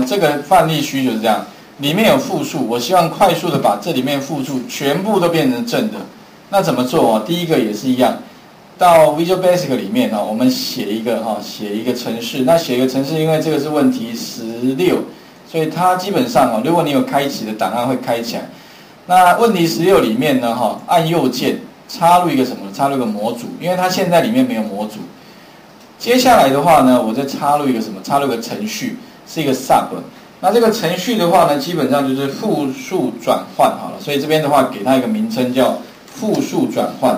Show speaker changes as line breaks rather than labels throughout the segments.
这个范例需求是这样，里面有复数，我希望快速的把这里面复数全部都变成正的。那怎么做？第一个也是一样，到 Visual Basic 里面我们写一个程式。那写一个程式，因为这个是问题16，所以它基本上如果你有开启的档案会开起来。那问题16里面呢按右键插入一个什么？插入一个模组，因为它现在里面没有模组。接下来的话呢，我再插入一个什么？插入一个程序，是一个 sub。那这个程序的话呢，基本上就是复数转换好了，所以这边的话给它一个名称叫复数转换，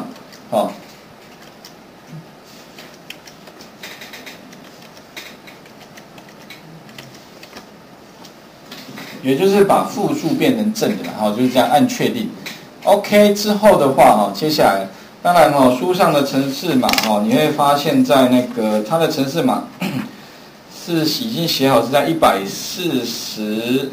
也就是把复数变成正的，就是这样按确定。OK 之后的话接下来当然书上的程式码你会发现在那个它的程式码是已经写好，是在140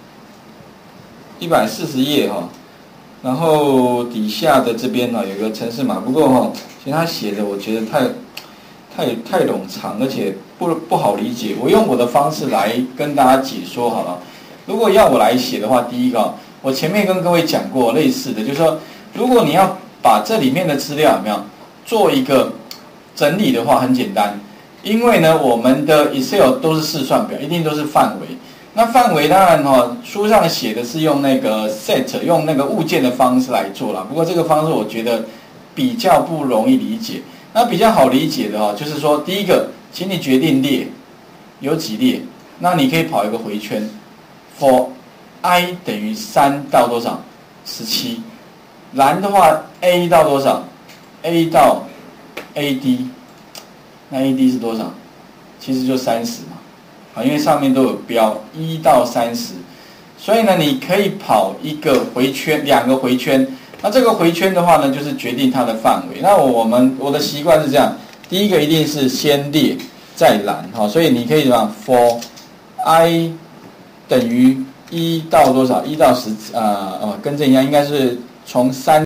页然后底下的这边有一个程式码，不过其实他写的我觉得太冗长，而且不好理解。我用我的方式来跟大家解说好了。如果要我来写的话，第一个我前面跟各位讲过类似的，就是说如果你要把这里面的资料有没有做一个整理的话，很简单，因为呢我们的 Excel 都是试算表，一定都是范围。那范围当然书上写的是用那个 set 用那个物件的方式来做啦，不过这个方式我觉得比较不容易理解。那比较好理解的就是说第一个，请你决定列有几列，那你可以跑一个回圈 for i 等于3到多少17，蓝的话 a 到多少 a 到 ad， 那 ad 是多少？其实就30嘛，因为上面都有标1到30，所以呢你可以跑一个回圈2个回圈，那这个回圈的话呢就是决定它的范围。那我的习惯是这样，第一个一定是先列再蓝，所以你可以怎么样 for i 等于1到多少1到10更正一下，应该是从3